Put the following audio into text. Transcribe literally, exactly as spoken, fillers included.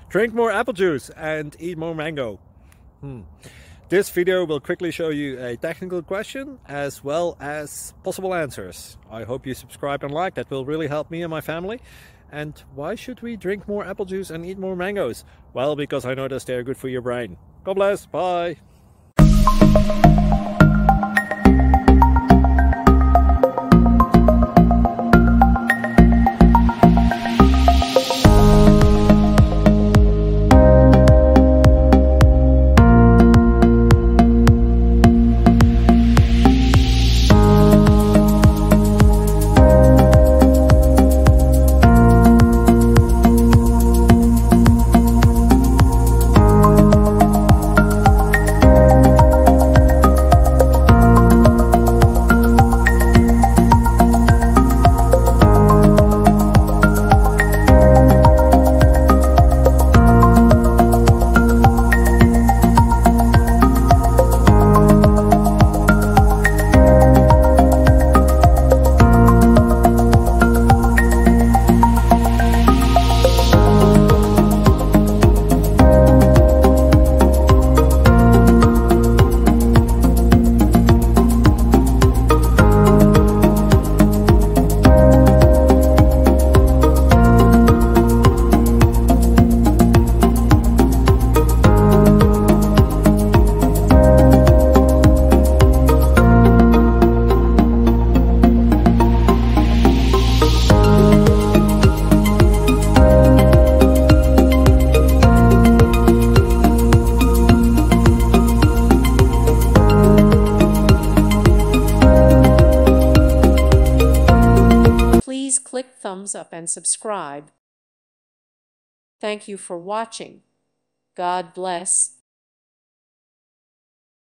Drink more apple juice and eat more mango. Hmm. This video will quickly show you a technical question as well as possible answers. I hope you subscribe and like, that will really help me and my family. And why should we drink more apple juice and eat more mangoes? Well, because I noticed they're good for your brain. God bless, bye! Please click thumbs up and subscribe. Thank you for watching. God bless.